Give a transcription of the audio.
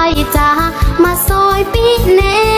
จ้ามาซอยปีแน่